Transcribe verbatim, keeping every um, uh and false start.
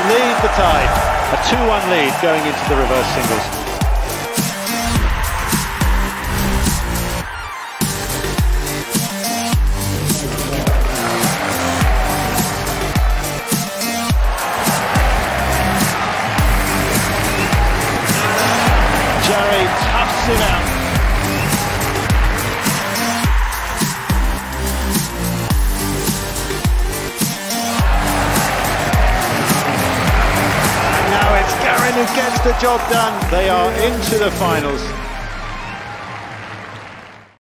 lead the tie. A two one lead going into the reverse singles. Jerry toughs him out. And now it's Garin who gets the job done. They are into the finals.